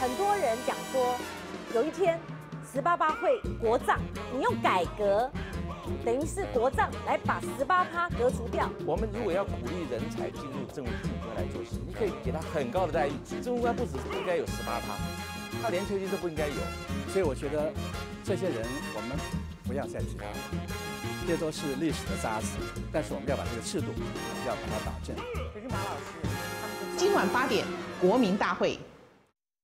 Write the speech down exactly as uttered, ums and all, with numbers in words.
很多人讲说，有一天十八趴会国葬，你用改革，等于是国葬来把十八趴革除掉。 我们如果要鼓励人才进入政务机关来做事，你可以给他很高的待遇。政务官不只是应该有十八趴，他连退休金都不应该有。 所以我觉得这些人我们不要再提他了，这都是历史的渣子。但是我们要把这个制度要把它导正。 陈俊拔老师，他们今晚八点，国民大会。